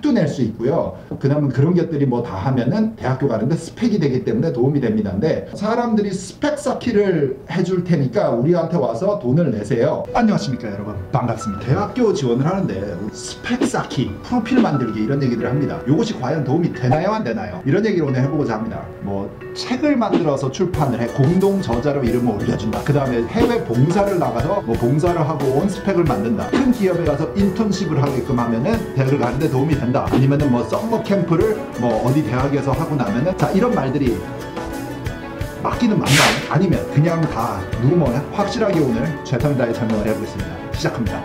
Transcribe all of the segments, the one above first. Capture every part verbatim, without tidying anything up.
티도 낼 수 있고요. 그 다음에 그런 것들이 뭐 다 하면은 대학교 가는데 스펙이 되기 때문에 도움이 됩니다. 근데 사람들이 스펙 쌓기를 해줄 테니까 우리한테 와서 돈을 내세요. 안녕하십니까 여러분, 반갑습니다. 대학교 지원을 하는데 스펙 쌓기, 프로필 만들기 이런 얘기들을 합니다. 이것이 과연 도움이 되나요 안 되나요? 이런 얘기를 오늘 해보고자 합니다. 뭐 책을 만들어서 출판을 해 공동 저자로 이름을 올려준다. 그 다음에 해외 봉사를 나가서 뭐 봉사를 하고 온 스펙을 만든다. 큰 기업에 가서 인턴십을 하게끔 하면은 대학을 가는데 도움이 된다. 아니면은 뭐 썸머 캠프를 뭐 어디 대학에서 하고 나면은, 자 이런 말들이 맞기는 맞나요? 아니면 그냥 다 누구 뭐 확실하게 오늘 최선을 다해 설명을 해보겠습니다. 시작합니다.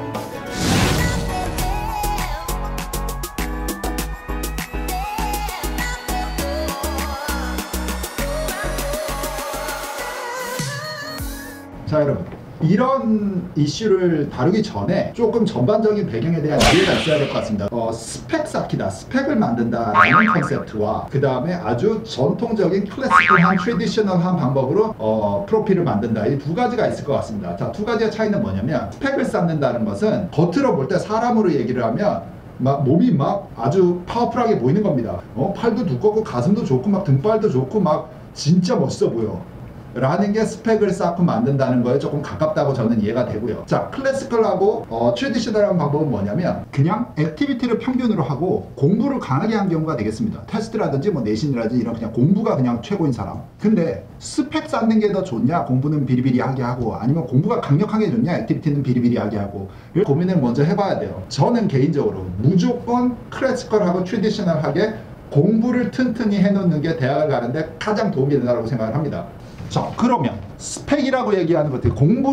자 여러분, 이런 이슈를 다루기 전에 조금 전반적인 배경에 대한 이해가 있어야 될 것 같습니다. 어, 스펙 쌓기다, 스펙을 만든다 라는 컨셉트와 그 다음에 아주 전통적인 클래식한 트래디셔널한 방법으로 어, 프로필을 만든다, 이 두 가지가 있을 것 같습니다. 자, 두 가지의 차이는 뭐냐면, 스펙을 쌓는다는 것은 겉으로 볼 때 사람으로 얘기를 하면 막 몸이 막 아주 파워풀하게 보이는 겁니다. 어, 팔도 두껍고 가슴도 좋고 막 등발도 좋고 막 진짜 멋있어 보여 라는 게 스펙을 쌓고 만든다는 거에 조금 가깝다고 저는 이해가 되고요. 자, 클래시컬하고 어, 트래디셔널한 방법은 뭐냐면, 그냥 액티비티를 평균으로 하고 공부를 강하게 한 경우가 되겠습니다. 테스트라든지 뭐 내신이라든지 이런 그냥 공부가 그냥 최고인 사람. 근데 스펙 쌓는 게 더 좋냐, 공부는 비리비리하게 하고, 아니면 공부가 강력하게 좋냐, 액티비티는 비리비리하게 하고, 이 고민을 먼저 해봐야 돼요. 저는 개인적으로 무조건 클래시컬하고 트래디셔널하게 공부를 튼튼히 해놓는 게 대학을 가는데 가장 도움이 된다고 생각을 합니다. 자, 그러면 스펙이라고 얘기하는 것들,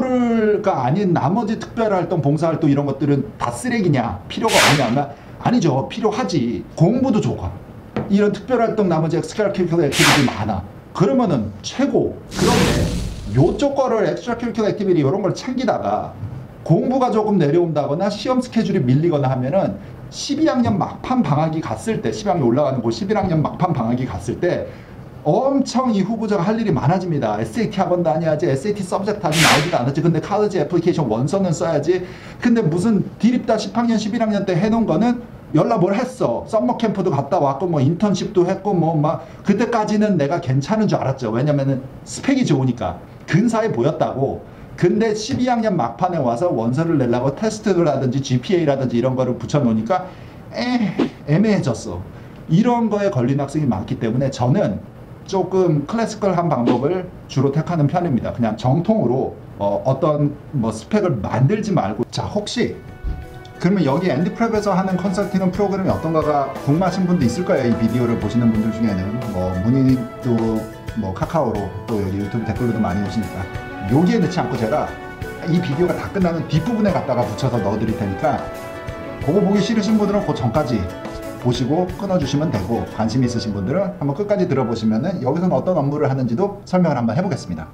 공부가 아닌 나머지 특별활동, 봉사활동 이런 것들은 다 쓰레기냐, 필요가 없냐? 아니죠, 필요하지. 공부도 좋아. 이런 특별활동 나머지 엑스트라 커리큘러 액티비티 많아. 그러면은 최고. 그런데 요쪽 거를 엑스트라 커리큘러 액티비티 이런 걸 챙기다가 공부가 조금 내려온다거나 시험 스케줄이 밀리거나 하면은 십이 학년 막판 방학이 갔을 때, 십이 학년 올라가는 그 십일 학년 막판 방학이 갔을 때 엄청 이 후보자가 할 일이 많아집니다. 에스에이티 학원 다녀야지, 에스에이티 서브젝트 아직 나오지도 않았지. 근데 칼리지 애플리케이션 원서는 써야지. 근데 무슨 디립다 십 학년, 십일 학년 때 해놓은 거는 연락 뭘 했어. 썸머 캠프도 갔다 왔고 뭐 인턴십도 했고 뭐 막 그때까지는 내가 괜찮은 줄 알았죠. 왜냐면은 스펙이 좋으니까 근사해 보였다고. 근데 십이 학년 막판에 와서 원서를 내려고 테스트라든지 지피에이라든지 이런 거를 붙여놓으니까 에 애매해졌어. 이런 거에 걸린 학생이 많기 때문에 저는 조금 클래시컬한 방법을 주로 택하는 편입니다. 그냥 정통으로 어, 어떤 뭐 스펙을 만들지 말고. 자, 혹시 그러면 여기 앤디프랩에서 하는 컨설팅은 프로그램이 어떤가가 궁금하신 분도 있을 거예요. 이 비디오를 보시는 분들 중에는 뭐 문의도 뭐 카카오로 또 여기 유튜브 댓글로도 많이 오시니까 여기에 넣지 않고 제가 이 비디오가 다 끝나는 뒷부분에 갖다가 붙여서 넣어드릴 테니까 그거 보기 싫으신 분들은 그 전까지 보시고 끊어주시면 되고, 관심 있으신 분들은 한번 끝까지 들어보시면은 여기서는 어떤 업무를 하는지도 설명을 한번 해보겠습니다.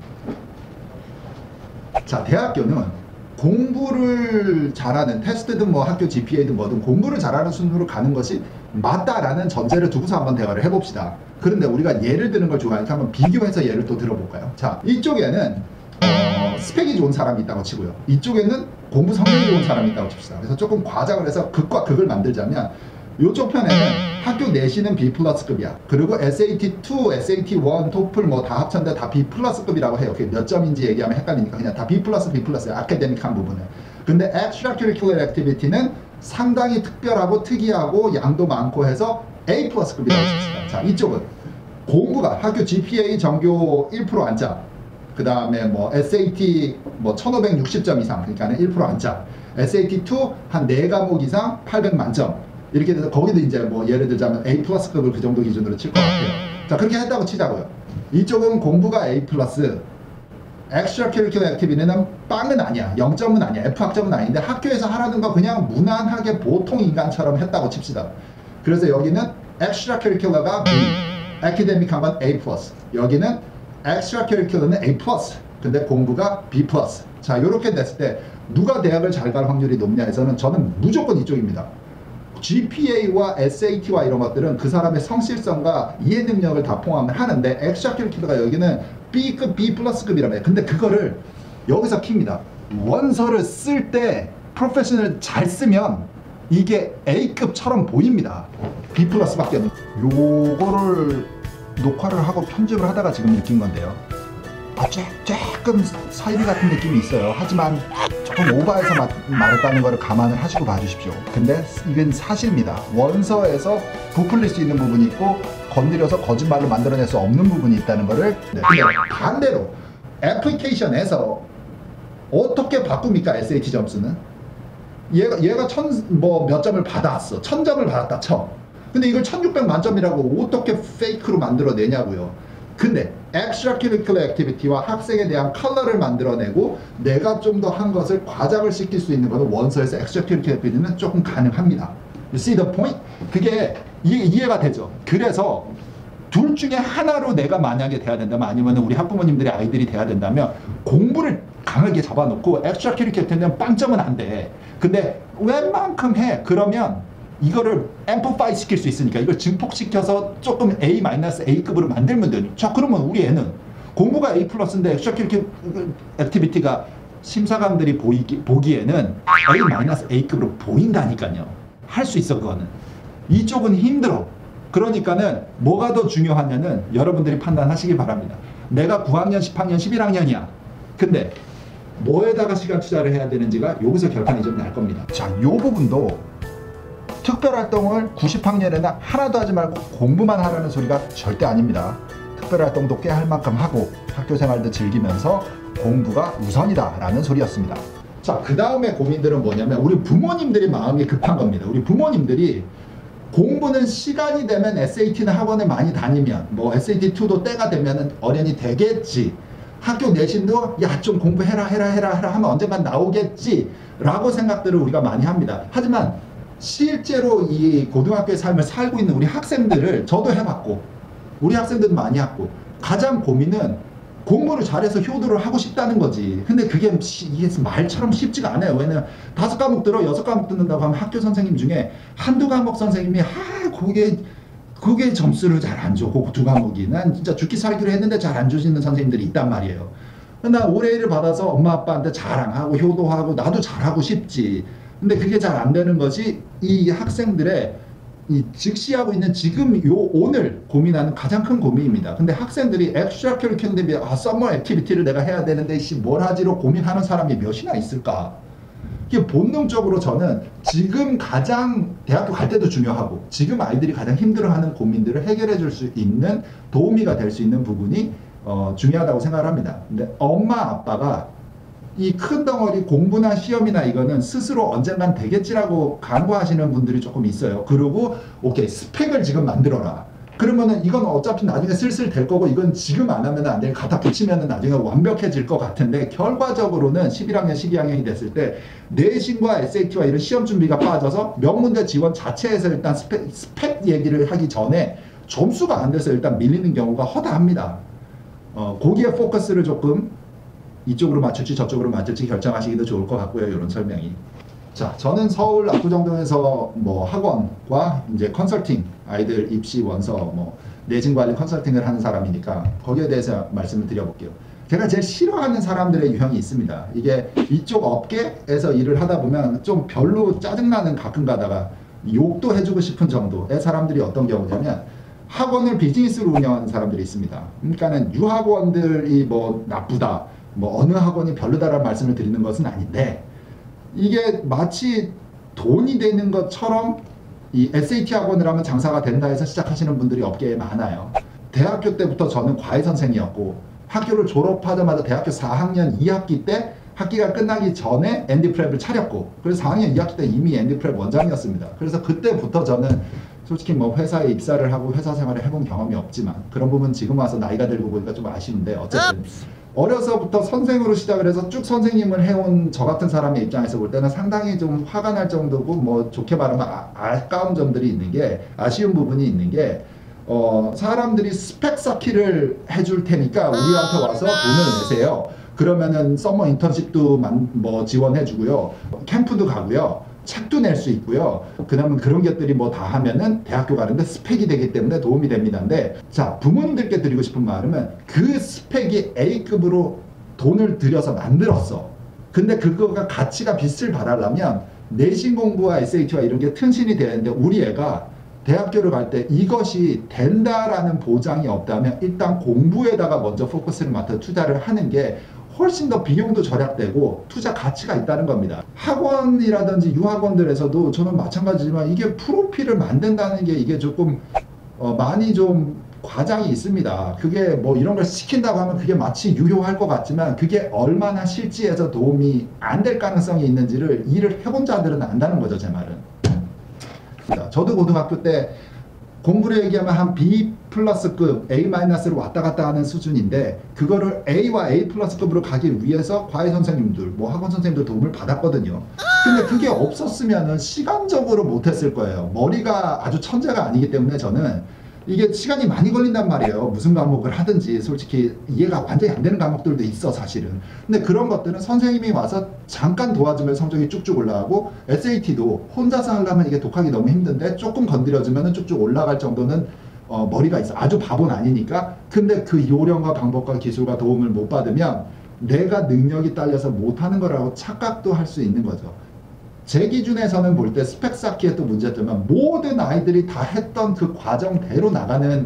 자, 대학교는 공부를 잘하는, 테스트든 뭐 학교 지피에이든 뭐든 공부를 잘하는 순으로 가는 것이 맞다라는 전제를 두고서 한번 대화를 해봅시다. 그런데 우리가 예를 드는 걸 좋아하니까 한번 비교해서 예를 또 들어볼까요? 자, 이쪽에는 어, 스펙이 좋은 사람이 있다고 치고요. 이쪽에는 공부 성적이 좋은 사람이 있다고 칩시다. 그래서 조금 과장을 해서 극과 극을 만들자면, 이쪽 편에는 학교 내신은 B 플러스급이야. 그리고 에스에이티 투, 에스에이티 원, 토플 뭐 다 합쳤는데 다 B 플러스급이라고 해요. 그게 몇 점인지 얘기하면 헷갈리니까 그냥 다 B 플러스, B 플러스야. 아카데믹한 부분은. 근데 extra curricular activity는 상당히 특별하고 특이하고 양도 많고 해서 A 플러스급이라고 칩시다. 자, 이쪽은 공부가 학교 지피에이 전교 일 퍼센트 안짝, 그 다음에 뭐 에스에이티 뭐 천오백육십 점 이상, 그러니까 일 퍼센트 안짝, 에스에이티 투 한 네 과목 이상 팔백 만점, 이렇게 돼서 거기도 이제 뭐 예를 들자면 A 플러스급을 그 정도 기준으로 칠 것 같아요. 자, 그렇게 했다고 치자고요. 이쪽은 공부가 A 플러스, extra curricular activity는 빵은 아니야, 영 점은 아니야, F 학점은 아닌데 학교에서 하라는 거 그냥 무난하게 보통 인간처럼 했다고 칩시다. 그래서 여기는 extra curricular가 B, academic한 건 A 플러스, 여기는 extra curricular는 A 플러스, 근데 공부가 B 플러스. 자, 이렇게 됐을 때 누가 대학을 잘 갈 확률이 높냐 해서는 저는 무조건 이쪽입니다. 지피에이와 에스에이티와 이런 것들은 그 사람의 성실성과 이해 능력을 다 포함을 하는데, 엑스트라 커리큘러가 여기는 B급, B 플러스급이라며. 근데 그거를 여기서 킵니다. 원서를 쓸 때 프로페셔널 잘 쓰면 이게 A급처럼 보입니다. B 플러스밖에 없는. 요거를 녹화를 하고 편집을 하다가 지금 느낀 건데요. 아, 조금 사이비 같은 느낌이 있어요. 하지만 조금 오버해서 마, 말했다는 거를 감안을 하시고 봐주십시오. 근데 이건 사실입니다. 원서에서 부풀릴 수 있는 부분이 있고 건드려서 거짓말로 만들어낼 수 없는 부분이 있다는 거를. 네. 근데 반대로 애플리케이션에서 어떻게 바꿉니까? 에스에이티 점수는 얘가 얘가 천 뭐 몇 점을 받았어. 천 점을 받았다 쳐. 근데 이걸 천육백 만점이라고 어떻게 페이크로 만들어내냐고요. 근데 extracurricular activity와 학생에 대한 컬러를 만들어내고 내가 좀 더 한 것을 과장을 시킬 수 있는 것은 원서에서 extracurricular activity는 조금 가능합니다. You see the point? 그게 이해, 이해가 되죠. 그래서 둘 중에 하나로 내가 만약에 돼야 된다면, 아니면 우리 학부모님들의 아이들이 돼야 된다면 공부를 강하게 잡아놓고 extracurricular activity는 빵점은 안 돼. 근데 웬만큼 해. 그러면 이거를 앰플파이 시킬 수 있으니까 이걸 증폭시켜서 조금 A-A급으로 만들면 돼요. 자, 그러면 우리 애는 공부가 A 플러스인데 extracurricular activity가 심사관들이 보이기, 보기에는 A-A급으로 보인다니까요. 할 수 있어. 그거는. 이쪽은 힘들어. 그러니까는 뭐가 더 중요하냐는 여러분들이 판단하시기 바랍니다. 내가 구 학년, 십 학년, 십일 학년이야. 근데 뭐에다가 시간 투자를 해야 되는지가 여기서 결판이 좀 날 겁니다. 자, 요 부분도 특별활동을 구십 학년에는 하나도 하지 말고 공부만 하라는 소리가 절대 아닙니다. 특별활동도 꽤 할 만큼 하고 학교생활도 즐기면서 공부가 우선이다 라는 소리였습니다. 자, 그 다음에 고민들은 뭐냐면 우리 부모님들이 마음이 급한 겁니다. 우리 부모님들이 공부는 시간이 되면 에스에이티는 학원에 많이 다니면 뭐 에스에이티 이도 때가 되면 어련히 되겠지. 학교 내신도 야 좀 공부해라 해라 해라 해라 하면 언젠간 나오겠지 라고 생각들을 우리가 많이 합니다. 하지만 실제로 이 고등학교의 삶을 살고 있는 우리 학생들을 저도 해봤고 우리 학생들도 많이 했고 가장 고민은 공부를 잘해서 효도를 하고 싶다는 거지. 근데 그게 이게 말처럼 쉽지가 않아요. 왜냐면 다섯 과목 들어 여섯 과목 듣는다고 하면 학교 선생님 중에 한두 과목 선생님이 아 그게 그게 점수를 잘 안 줘. 그 두 과목이 난 진짜 죽기 살기로 했는데 잘 안 주시는 선생님들이 있단 말이에요. 나 올해를 받아서 엄마 아빠한테 자랑하고 효도하고 나도 잘하고 싶지. 근데 그게 잘 안 되는 것이 이 학생들의 이 즉시하고 있는 지금 요 오늘 고민하는 가장 큰 고민입니다. 근데 학생들이 엑스트라 커리큘럼 아 서머 액티비티를 내가 해야 되는데 씨 뭘 하지로 고민하는 사람이 몇이나 있을까? 이게 본능적으로 저는 지금 가장 대학교 갈 때도 중요하고 지금 아이들이 가장 힘들어하는 고민들을 해결해 줄 수 있는 도우미가 될 수 있는 부분이 어, 중요하다고 생각을 합니다. 근데 엄마 아빠가 이 큰 덩어리 공부나 시험이나 이거는 스스로 언젠간 되겠지라고 간과하시는 분들이 조금 있어요. 그리고 오케이 스펙을 지금 만들어라. 그러면은 이건 어차피 나중에 슬슬 될 거고 이건 지금 안 하면 안 돼. 갖다 붙이면은 나중에 완벽해질 것 같은데 결과적으로는 십일 학년, 십이 학년이 됐을 때 내신과 에스에이티와 이런 시험 준비가 빠져서 명문대 지원 자체에서 일단 스펙, 스펙 얘기를 하기 전에 점수가 안 돼서 일단 밀리는 경우가 허다합니다. 어, 거기에 포커스를 조금 이쪽으로 맞출지 저쪽으로 맞출지 결정하시기도 좋을 것 같고요. 이런 설명이. 자, 저는 서울 압구정동에서 뭐 학원과 이제 컨설팅, 아이들 입시 원서, 뭐 내신 관리 컨설팅을 하는 사람이니까 거기에 대해서 말씀을 드려볼게요. 제가 제일 싫어하는 사람들의 유형이 있습니다. 이게 이쪽 업계에서 일을 하다 보면 좀 별로 짜증나는 가끔 가다가 욕도 해주고 싶은 정도의 사람들이 어떤 경우냐면 학원을 비즈니스로 운영하는 사람들이 있습니다. 그러니까는 유학원들이 뭐 나쁘다, 뭐 어느 학원이 별로다라는 말씀을 드리는 것은 아닌데 이게 마치 돈이 되는 것처럼 이 에스에이티 학원을 하면 장사가 된다 해서 시작하시는 분들이 업계에 많아요. 대학교 때부터 저는 과외 선생이었고 학교를 졸업하자마자 대학교 사 학년 이 학기 때 학기가 끝나기 전에 앤디 프랩을 차렸고 그래서 사 학년 이 학기 때 이미 앤디 프랩 원장이었습니다. 그래서 그때부터 저는 솔직히 뭐 회사에 입사를 하고 회사 생활을 해본 경험이 없지만 그런 부분 지금 와서 나이가 들고 보니까 좀 아쉬운데 어쨌든 어려서부터 선생으로 시작을 해서 쭉 선생님을 해온 저 같은 사람의 입장에서 볼 때는 상당히 좀 화가 날 정도고 뭐 좋게 말하면 아, 아까운 점들이 있는 게 아쉬운 부분이 있는 게 어, 사람들이 스펙 쌓기를 해줄 테니까 우리한테 와서 돈을 내세요. 그러면은 서머 인턴십도 만, 뭐 지원해주고요. 캠프도 가고요. 책도 낼 수 있고요. 그 다음에 그런 것들이 뭐 다 하면은 대학교 가는데 스펙이 되기 때문에 도움이 됩니다. 근데 자, 부모님들께 드리고 싶은 말은 그 스펙이 A급으로 돈을 들여서 만들었어. 근데 그거가 가치가 빛을 발하려면 내신 공부와 에스에이티와 이런 게 튼신이 되는데 우리 애가 대학교를 갈 때 이것이 된다라는 보장이 없다면 일단 공부에다가 먼저 포커스를 맞춰 투자를 하는 게 훨씬 더 비용도 절약되고 투자 가치가 있다는 겁니다. 학원이라든지 유학원들에서도 저는 마찬가지지만 이게 프로필을 만든다는 게 이게 조금 어 많이 좀 과장이 있습니다. 그게 뭐 이런 걸 시킨다고 하면 그게 마치 유효할 것 같지만 그게 얼마나 실지에서 도움이 안 될 가능성이 있는지를 일을 해본 자들은 안다는 거죠, 제 말은. 저도 고등학교 때 공부를 얘기하면 한 B 플러스급 A 마이너스로 왔다 갔다 하는 수준인데 그거를 A와 A 플러스급으로 가기 위해서 과외 선생님들, 뭐 학원 선생님들 도움을 받았거든요. 근데 그게 없었으면 시간적으로 못했을 거예요. 머리가 아주 천재가 아니기 때문에 저는 이게 시간이 많이 걸린단 말이에요. 무슨 과목을 하든지 솔직히 이해가 완전히 안 되는 과목들도 있어 사실은. 근데 그런 것들은 선생님이 와서 잠깐 도와주면 성적이 쭉쭉 올라가고 에스에이티도 혼자서 하려면 이게 독학이 너무 힘든데 조금 건드려주면 쭉쭉 올라갈 정도는 어, 머리가 있어. 아주 바보는 아니니까. 근데 그 요령과 방법과 기술과 도움을 못 받으면 내가 능력이 딸려서 못하는 거라고 착각도 할 수 있는 거죠. 제 기준에서는 볼 때 스펙 쌓기의 또 문제점은 모든 아이들이 다 했던 그 과정대로 나가는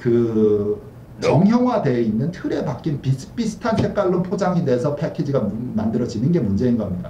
그 정형화되어 있는 틀에 박힌 비슷비슷한 색깔로 포장이 돼서 패키지가 만들어지는 게 문제인 겁니다.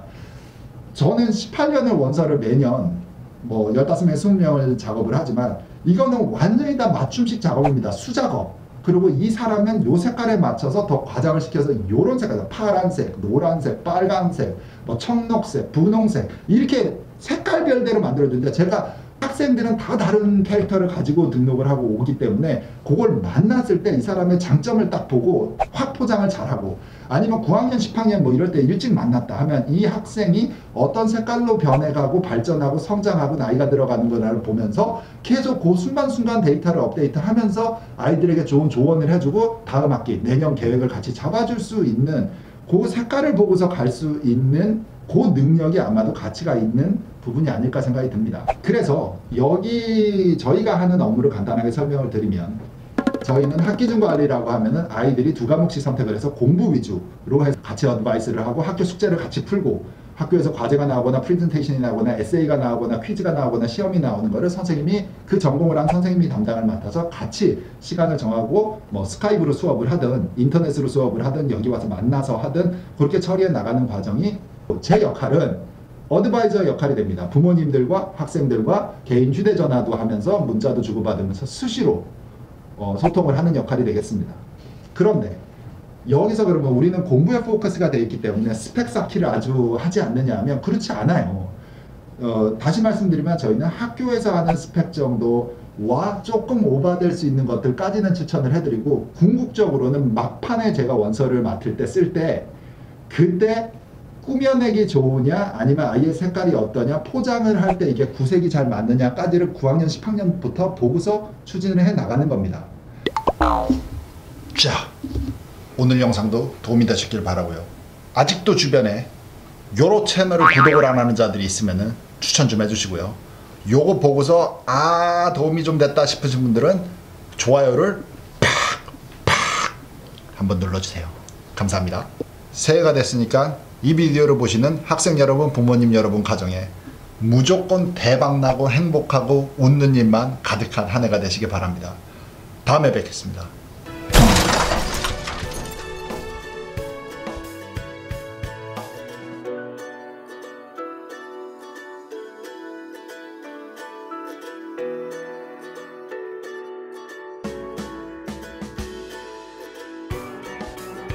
저는 십팔 년을 원서를 매년 뭐 열다섯 명, 이십 명을 작업을 하지만 이거는 완전히 다 맞춤식 작업입니다. 수작업. 그리고 이 사람은 요 색깔에 맞춰서 더 과장을 시켜서 요런 색깔, 파란색, 노란색, 빨간색, 뭐 청록색, 분홍색 이렇게 색깔별대로 만들어주는데 제가 학생들은 다 다른 캐릭터를 가지고 등록을 하고 오기 때문에 그걸 만났을 때 이 사람의 장점을 딱 보고 확 포장을 잘하고 아니면 구 학년, 십 학년 뭐 이럴 때 일찍 만났다 하면 이 학생이 어떤 색깔로 변해가고 발전하고 성장하고 나이가 들어가는 거를 보면서 계속 그 순간순간 데이터를 업데이트하면서 아이들에게 좋은 조언을 해주고 다음 학기, 내년 계획을 같이 잡아줄 수 있는 그 색깔을 보고서 갈 수 있는 그 능력이 아마도 가치가 있는 부분이 아닐까 생각이 듭니다. 그래서 여기 저희가 하는 업무를 간단하게 설명을 드리면 저희는 학기중 관리라고 하면은 아이들이 두 과목씩 선택을 해서 공부 위주로 해서 같이 어드바이스를 하고 학교 숙제를 같이 풀고 학교에서 과제가 나오거나 프레젠테이션이 나오거나 에세이가 나오거나 퀴즈가 나오거나 시험이 나오는 거를 선생님이 그 전공을 한 선생님이 담당을 맡아서 같이 시간을 정하고 뭐 스카이프로 수업을 하든 인터넷으로 수업을 하든 여기 와서 만나서 하든 그렇게 처리해 나가는 과정이 제 역할은 어드바이저 역할이 됩니다. 부모님들과 학생들과 개인 휴대전화도 하면서 문자도 주고받으면서 수시로 어, 소통을 하는 역할이 되겠습니다. 그런데 여기서 그러면 우리는 공부에 포커스가 되어 있기 때문에 스펙 쌓기를 아주 하지 않느냐 하면 그렇지 않아요. 어, 다시 말씀드리면 저희는 학교에서 하는 스펙 정도와 조금 오버될 수 있는 것들까지는 추천을 해드리고 궁극적으로는 막판에 제가 원서를 맡을 때 쓸 때 그때 꾸며내기 좋으냐 아니면 아이의 색깔이 어떠냐 포장을 할 때 이게 구색이 잘 맞느냐까지를 구 학년, 십 학년부터 보고서 추진을 해 나가는 겁니다. 자, 오늘 영상도 도움이 되셨길 바라고요. 아직도 주변에 요로 채널을 구독을 안 하는 자들이 있으면 추천 좀 해주시고요. 요거 보고서 아 도움이 좀 됐다 싶으신 분들은 좋아요를 팍팍 한번 눌러주세요. 감사합니다. 새해가 됐으니까 이 비디오를 보시는 학생 여러분, 부모님 여러분 가정에 무조건 대박나고 행복하고 웃는 일만 가득한 한 해가 되시길 바랍니다. 다음에 뵙겠습니다.